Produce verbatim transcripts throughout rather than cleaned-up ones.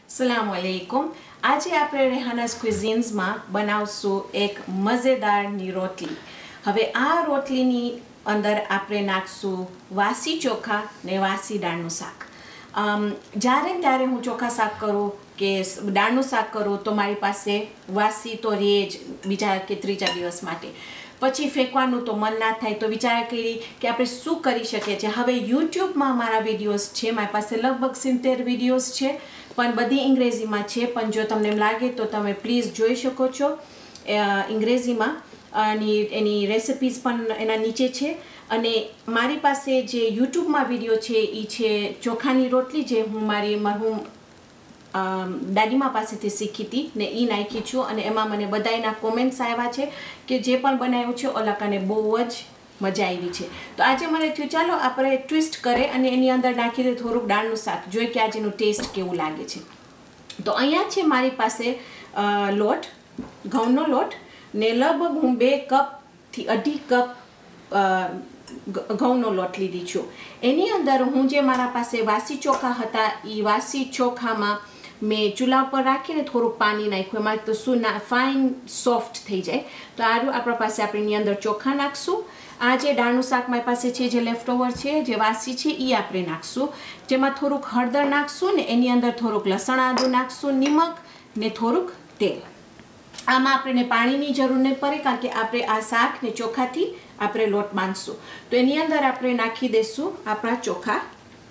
अस्सलाम वालेकुम। आज આપણે રેહાનાસ ક્વિઝિન્સમાં બનાવશું એક મજેદારની રોટલી। હવે આ રોટલીની અંદર આપણે નાખશું વાસી ચોખા ને વાસી દાળનું શાક। જ્યારે ત્યારે હું ચોખા શાક કરું કે દાળનું શાક કરું તો મારી પાસે વાસી તો રહે જ બીજા કે ત્રીજા દિવસ માટે, પછી ફેંકવાનું તો મન ના થાય, તો વિચાર કરી કે આપણે શું કરી શકીએ છીએ। હવે યુટ્યુબમાં મારા વિડીયોઝ છે, મારી પાસે લગભગ સિત્તેર વિડીયોઝ છે, પણ બધી અંગ્રેજીમાં છે, પણ જો તમને એમ લાગે તો તમે પ્લીઝ જોઈ શકો છો અંગ્રેજીમાં, અને એની રેસિપીઝ પણ એના નીચે છે। અને મારી પાસે જે યુટ્યુબમાં વિડીયો છે એ છે ચોખાની રોટલી, જે હું મારી મરહૂમ દાદીમા પાસેથી શીખી હતી ને એ નાખી છું, અને એમાં મને બધાના કોમેન્ટ્સ આવ્યા છે કે જે પણ બનાવ્યું છે ઓલાકાને બહુ જ મજા આવી છે। તો આજે મને થયું ચાલો આપણે ટ્વિસ્ટ કરે અને એની અંદર નાખી દે થોડુંક દાળનું શાક, જોઈએ કે આજનું ટેસ્ટ કેવું લાગે છે। તો અહીંયા છે મારી પાસે લોટ, ઘઉંનો લોટ, ને લગભગ હું બે કપથી અઢી કપ ઘઉંનો લોટ લીધી છું। એની અંદર હું જે મારા પાસે વાસી ચોખા હતા એ વાસી ચોખામાં મેં ચૂલા પર રાખીને થોડુંક પાણી નાખ્યું, એમાં તો શું ના ફાઇન સોફ્ટ થઈ જાય। તો આરું આપણા પાસે આપણે એની અંદર ચોખા નાખશું। આ જે દાળનું શાક મારી પાસે છે, જે લેફ્ટ ઓવર છે, જે વાસી છે એ આપણે નાખશું, જેમાં થોડુંક હળદર નાખશું ને એની અંદર થોડુંક લસણ આદું નાખશું, નિમક ને થોડુંક તેલ। આમાં આપણને પાણીની જરૂર નહીં પડે, કારણ કે આપણે આ શાક ને ચોખાથી આપણે લોટ બાંધશું। તો એની અંદર આપણે નાખી દઈશું આપણા ચોખા,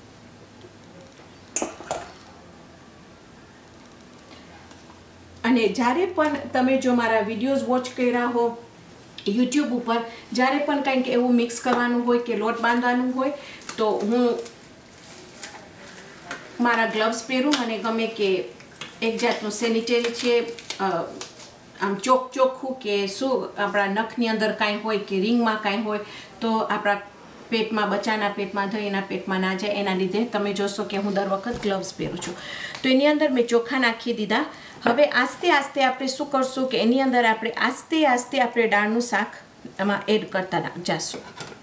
અને જ્યારે પણ તમે જો મારા વિડીયોઝ વોચ કર્યા હો યુટ્યુબ ઉપર, જ્યારે પણ કંઈક એવું મિક્સ કરવાનું હોય કે લોટ બાંધવાનું હોય તો હું મારા ગ્લવ્સ પહેરું, મને ગમે કે એક જાતનું સેનિટરી છે, આમ ચોક ચોખ્ખું કે શું આપણા નખની અંદર કાંઈ હોય કે રિંગમાં કાંઈ હોય તો આપણા પેટમાં, બચ્ચાના પેટમાં, દહીંના પેટમાં ના જાય, એના લીધે તમે જોશો કે હું દર વખત ગ્લવ્સ પહેરું છું। તો એની અંદર મેં ચોખા નાખી દીધા। હવે આસ્તે આસ્તે આપણે શું કરશું કે એની અંદર આપણે આસ્તે આસ્તે આપણે દાળનું શાક એમાં એડ કરતા જઈશું,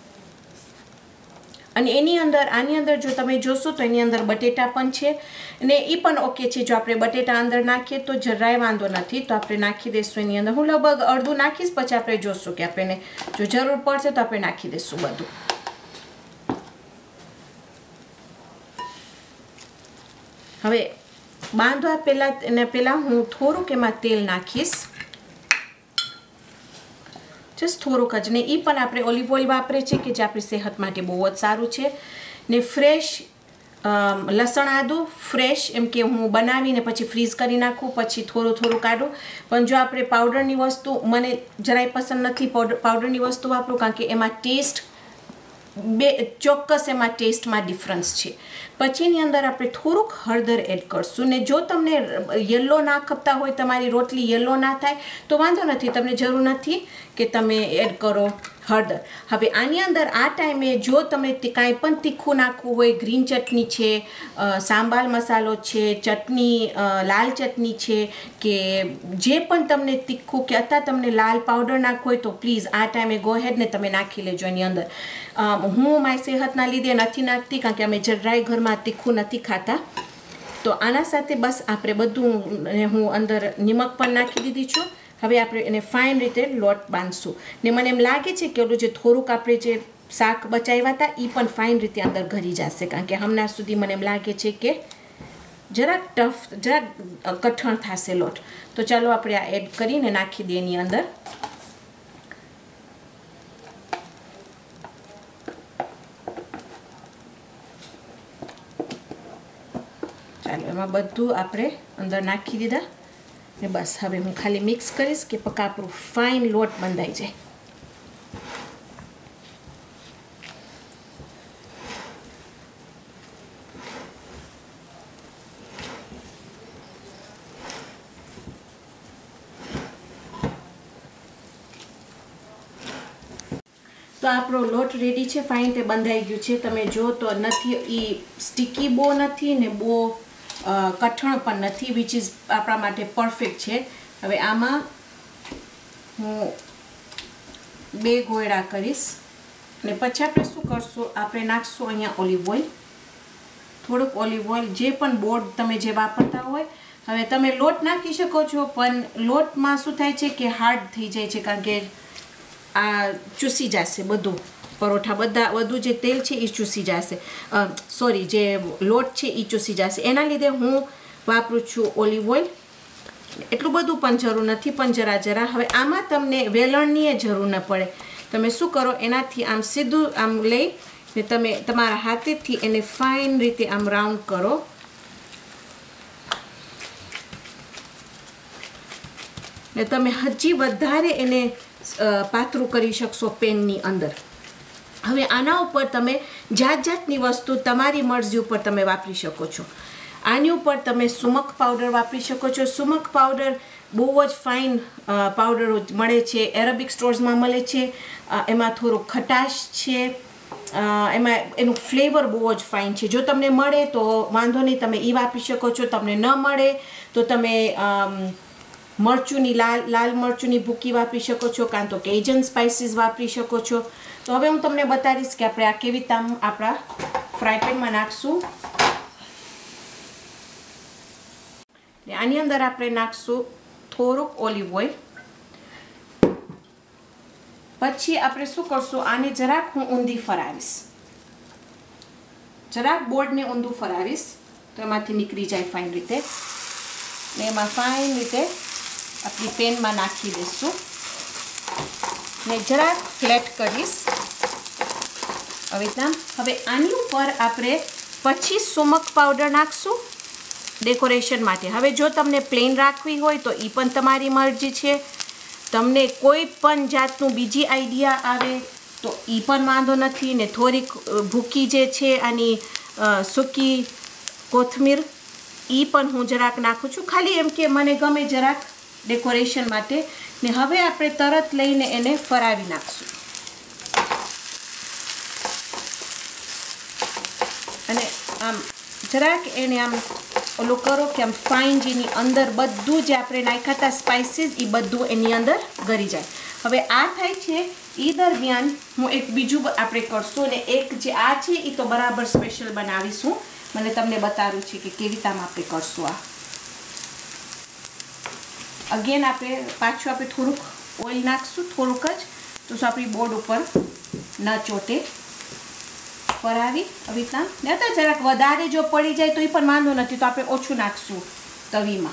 અને એની અંદર આની અંદર જો તમે જોશો તો એની અંદર બટેટા પણ છે, અને એ પણ ઓકે છે। જો આપણે બટેટા અંદર નાખીએ તો જરાય વાંધો નથી, તો આપણે નાખી દઈશું એની અંદર। હું લગભગ અડધું નાખીશ, પછી આપણે જોશું કે આપણને જો જરૂર પડશે તો આપણે નાખી દઈશું બધું। હવે બાંધવા પહેલાં એને પહેલાં હું થોડુંક એમાં તેલ નાખીશ, જસ્ટ થોડુંક જ, ને એ પણ આપણે ઓલિવ ઓઇલ વાપરે છે કે જે આપણી સેહત માટે બહુ જ સારું છે। ને ફ્રેશ લસણ આદું ફ્રેશ, એમ કે હું બનાવીને પછી ફ્રીઝ કરી નાખું, પછી થોડું થોડું કાઢું, પણ જો આપણે પાવડરની વસ્તુ મને જરાય પસંદ નથી પાવડરની વસ્તુ વાપરું, કારણ કે એમાં ટેસ્ટ બે ચોક્કસ એમાં ટેસ્ટમાં ડિફરન્સ છે। પછી એની અંદર આપણે થોડુંક હળદર એડ કરશું, ને જો તમને યલો ના ખપતા હોય, તમારી રોટલી યલો ના થાય તો વાંધો નથી, તમને જરૂર નથી કે તમે એડ કરો હળદર। હવે આની અંદર આ ટાઈમે જો તમે કાંઈ પણ તીખું નાખવું હોય, ગ્રીન ચટણી છે, સાંબાર મસાલો છે, ચટણી લાલ ચટણી છે, કે જે પણ તમને તીખું કે અત્યારે તમને લાલ પાવડર નાખવું હોય તો પ્લીઝ આ ટાઈમે ગો હેડ ને તમે નાખી લેજો એની અંદર। હું મારી સેહતના લીધે નથી નાખતી, કારણ કે અમે જરાય ઘરમાં તીખું નથી ખાતા। તો આના સાથે બસ આપણે બધું, હું અંદર નિમક પણ નાખી દીધી છું। હવે આપણે એને ફાઇન રીતે લોટ બાંધશું, ને મને એમ લાગે છે કે ઓલું જે થોડુંક આપણે જે શાક બચાવ્યા હતા એ પણ ફાઇન રીતે અંદર ઘરી જશે, કારણ કે હમણાં સુધી મને એમ લાગે છે કે જરાક ટફ, જરાક કઠણ થશે લોટ। તો ચાલો આપણે આ એડ કરીને નાખી દઈએ એની અંદર। ચાલો એમાં બધું આપણે અંદર નાખી દીધા, ને બસ હવે હું ખાલી મિક્સ કરીશ કે પકા આપણું ફાઇન લોટ બંધાઈ જાય। તો આપણો લોટ રેડી છે, ફાઇન તે બંધાઈ ગયું છે। તમે જો તો નથી, એ સ્ટીકી બહુ નથી ને બહુ કઠણ પણ નથી, વિચ ઇઝ આપણા માટે પરફેક્ટ છે। હવે આમાં હું બે ગોળા કરીશ, ને પછી આપણે શું કરશું, આપણે નાખશું અહીંયા ઓલિવ ઓઇલ। થોડુંક ઓલિવ ઓઇલ, જે પણ બોર્ડ તમે જે વાપરતા હોય. હવે તમે લોટ નાખી શકો છો, પણ લોટમાં શું થાય છે કે હાર્ડ થઈ જાય છે, કારણ કે આ ચૂસી જશે બધું પરોઠા, બધા બધું જે તેલ છે એ ચૂસી જશે, સોરી જે લોટ છે એ ચૂસી જશે. એના લીધે હું વાપરું છું ઓલિવ ઓઇલ. એટલું બધું પણ જરૂર નથી, પણ જરા જરા. હવે આમાં તમને વેલણની જરૂર ન પડે. તમે શું કરો, એનાથી આમ સીધું આમ લઈ ને તમે તમારા હાથેથી એને ફાઇન રીતે આમ રાઉન્ડ કરો. ને તમે હજી વધારે એને પાતળું કરી શકશો પેનની અંદર. હવે આના ઉપર તમે જાત જાતની વસ્તુ તમારી મરજી ઉપર તમે વાપરી શકો છો. આની ઉપર તમે સુમક પાવડર વાપરી શકો છો. સુમક પાવડર બહુ જ ફાઇન પાવડર મળે છે, એરેબિક સ્ટોર્સમાં મળે છે. એમાં થોડું ખટાશ છે, એમાં એનું ફ્લેવર બહુ જ ફાઇન છે. જો તમને મળે તો વાંધો નહીં, તમે એ વાપરી શકો છો. તમને ન મળે તો તમે મરચુંની લાલ લાલ મરચુંની ભૂકી વાપરી શકો છો, કાં તો કેજન સ્પાઇસીસ વાપરી શકો છો. તો હવે હું તમને બતાવીશ કે આપણે આ કેવી રીતે આપણા ફ્રાય પેનમાં નાખશું. આની અંદર આપણે નાખશું થોડુંક ઓલિવ ઓઇલ. પછી આપણે શું કરશું, આને જરાક હું ઊંધી ફરાવીશ, જરાક બોર્ડને ઊંધું ફરાવીશ તો એમાંથી નીકળી જાય ફાઇન રીતે. ને એમાં ફાઇન રીતે આપણી પેનમાં નાખી દઈશું ને જરાક ફ્લેટ કરીશ આવી રીતના. હવે આની ઉપર આપણે પછી સુમક પાવડર નાખશું ડેકોરેશન માટે. હવે જો તમને પ્લેન રાખવી હોય તો એ પણ તમારી મરજી છે. તમને કોઈ પણ જાતનું બીજી આઈડિયા આવે તો એ પણ વાંધો નથી. ને થોડીક ભૂકી જે છે આની સૂકી કોથમીર, એ પણ હું જરાક નાખું છું, ખાલી એમ કે મને ગમે જરાક ડેકોરેશન માટે. ને હવે આપણે તરત લઈને એને ફરાવી નાખશું. અને આમ જરાક એને આમ ઓલું કરો કે આમ ફાઇન જેની અંદર બધું જે આપણે નાખ્યા હતા સ્પાઇસીસ એ બધું એની અંદર ગળી જાય. હવે આ થાય છે એ દરમિયાન હું એક બીજું આપણે કરશું, ને એક જે આ છે એ તો બરાબર સ્પેશિયલ બનાવીશું. મને તમને બતાવ્યું છે કે કેવી રીતે આપણે કરશું. આ અગેન આપણે પાછું આપણે થોડુંક ઓઇલ નાખશું, થોડુંક જ, તો શું આપણી બોર્ડ ઉપર ન ચોટે. ફરાવી આવી રીતના. ને તો જરાક વધારે જો પડી જાય તો એ પણ વાંધો નથી, તો આપણે ઓછું નાખશું તવીમાં.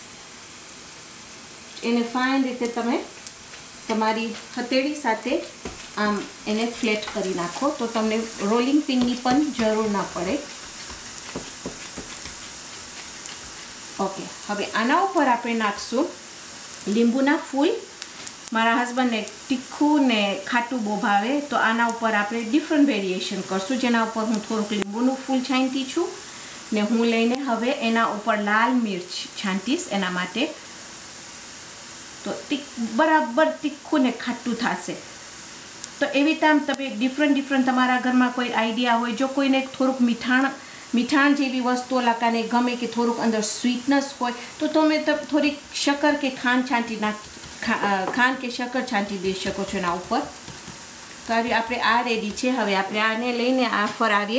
એને ફાઇન રીતે તમે તમારી હથેળી સાથે આમ એને ફ્લેટ કરી નાખો, તો તમને રોલિંગ પિનની પણ જરૂર ના પડે. ઓકે, હવે આના ઉપર આપણે નાખશું લીંબુના ફૂલ. મારા હસબન્ડને તીખું ને ખાટું બહુ ભાવે, તો આના ઉપર આપણે ડિફરન્ટ વેરિએશન કરશું, જેના ઉપર હું થોડુંક લીંબુનું ફૂલ છાંટી છું. ને હું લઈને હવે એના ઉપર લાલ મિર્ચ છાંટીશ એના માટે, તો બરાબર તીખું ને ખાટું થશે. તો એવી રીતે આમ તમે ડિફરન્ટ ડિફરન્ટ તમારા ઘરમાં કોઈ આઈડિયા હોય, જો કોઈને થોડુંક મીઠાણ મીઠાણ જેવી વસ્તુઓ લાકાને ગમે કે થોડુંક અંદર સ્વીટનેસ હોય, તો તમે થોડીક શક્કર કે ખાંડ છાંટી નાખ ખાંડ કે શક્કર છાંટી દઈ શકો છો એના ઉપર. તો આવી આપણે આ રેડી છે. હવે આપણે આને લઈને આ ફરાવીએ,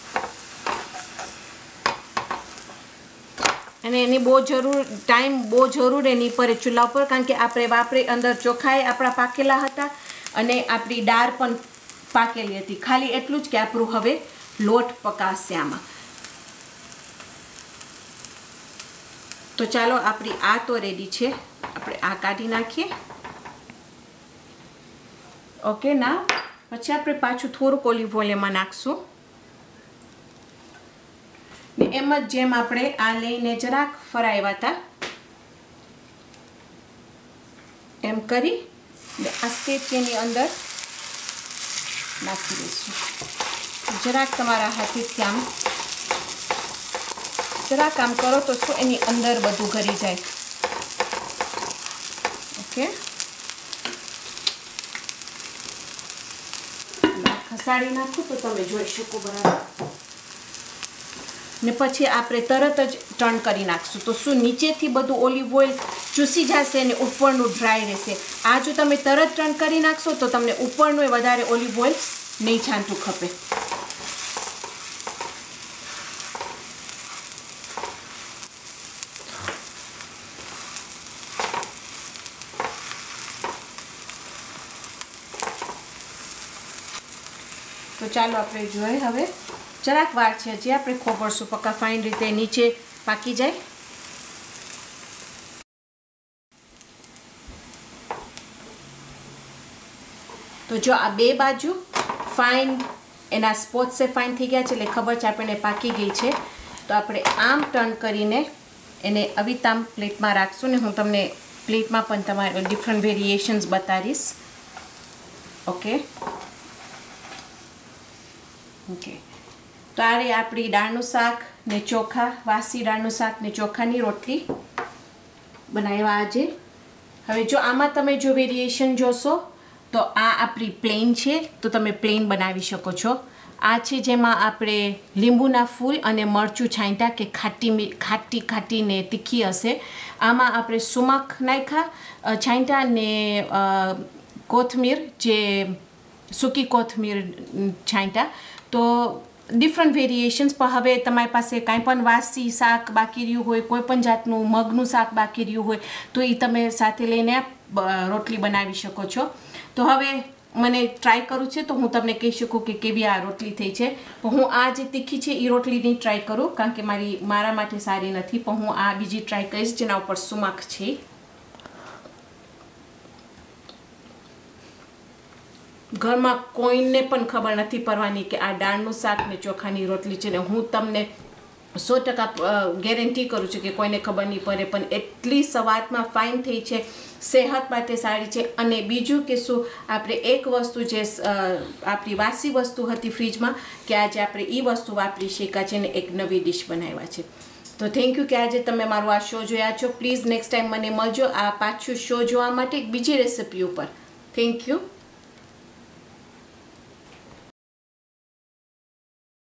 અને એની બહુ જરૂર ટાઈમ બહુ જરૂર એની પર ચૂલા ઉપર, કારણ કે આપણે વાપરે અંદર ચોખાઈ આપણા પાકેલા હતા અને આપણી દાળ પણ પાકેલી હતી. ખાલી એટલું જ કે આપણું હવે લોટ પકાશે આમાં. તો ચાલો આપણી આ તો રેડી છે. આપણે આ કાઢી નાખીએ. ઓકે, ના પછી આપણે પાછું થોડુંક ઓલિવ ઓઇલ એમાં નાખશું. ને એમ જ જેમ આપણે આ લઈને જરાક ફરાવ્યા હતા એમ કરી આ સ્ટેપ એની અંદર નાખી દઈશું. જરાક તમારા હાથેથી આમ જરાક આમ કરો તો શું એની અંદર બધું ગળી જાય. ઓકે, ખસાડી નાખું તો તમે જોઈ શકો બરાબર. ને પછી આપણે તરત જ ટર્ન કરી નાખશું, તો શું નીચેથી બધું ઓલિવ ઓઇલ ચૂસી જશે અને ઉપરનું ડ્રાય રહેશે. આ જો તમે તરત ટર્ન કરી નાખશો તો તમને ઉપરનું વધારે ઓલિવ ઓઇલ નહીં છાંટું ખપે. ચાલો આપણે જોઈએ હવે જરાક વાર છે હજી આપણે ખોબરશું પક્કા ફાઇન રીતે નીચે પાકી જાય. તો જો આ બે બાજુ ફાઇન એના સ્પોટ્સ ફાઇન થઈ ગયા છે એટલે ખબર છે આપણને પાકી ગઈ છે. તો આપણે આમ ટર્ન કરીને એને અવિતામ પ્લેટમાં રાખશું ને હું તમને પ્લેટમાં પણ તમારે ડિફરન્ટ વેરિએશન્સ બતાવીશ. ઓકે ઓકે તો આ રે આપણી દાળનું શાક ને ચોખા, વાસી દાળનું શાક ને ચોખાની રોટલી બનાવ્યા આજે. હવે જો આમાં તમે જો વેરિએશન જોશો તો આ આપણી પ્લેન છે તો તમે પ્લેન બનાવી શકો છો. આ છે જેમાં આપણે લીંબુના ફૂલ અને મરચું છાંટ્યા કે ખાટી ખાટી ખાટી ને તીખી હશે. આમાં આપણે સુમાક નાખ્યા છાંટ્યા ને કોથમીર જે સૂકી કોથમીર છાંટ્યા. તો ડિફરન્ટ વેરિએશન્સ. પણ હવે તમારી પાસે કાંઈ પણ વાસી શાક બાકી રહ્યું હોય, કોઈ પણ જાતનું મગનું શાક બાકી રહ્યું હોય તો એ તમે સાથે લઈને રોટલી બનાવી શકો છો. તો હવે મને ટ્રાય કરું છે તો હું તમને કહી શકું કે કેવી આ રોટલી થઈ છે. પણ હું આ જે તીખી છે એ રોટલી નહીં ટ્રાય કરું કારણ કે મારી મારા માટે સારી નથી. પણ હું આ બીજી ટ્રાય કરીશ જેના ઉપર સુમાક છે. ઘરમાં કોઈને પણ ખબર નથી પડવાની કે આ દાળનું શાક ને ચોખાની રોટલી છે ને હું તમને સો ટકા ગેરંટી કરું છું કે કોઈને ખબર નહીં પડે. પણ એટલી સવાદમાં ફાઇન થઈ છે, સેહત માટે સારી છે. અને બીજું કે શું આપણે એક વસ્તુ જે આપણી વાસી વસ્તુ હતી ફ્રીજમાં કે આજે આપણે એ વસ્તુ વાપરી શક્યા છે ને એક નવી ડિશ બનાવ્યા છે. તો થેન્ક યુ કે આજે તમે મારો આ શો જોયા છો. પ્લીઝ નેક્સ્ટ ટાઈમ મને મળજો આ પાછું શો જોવા માટે એક બીજી રેસિપી ઉપર. Thank you.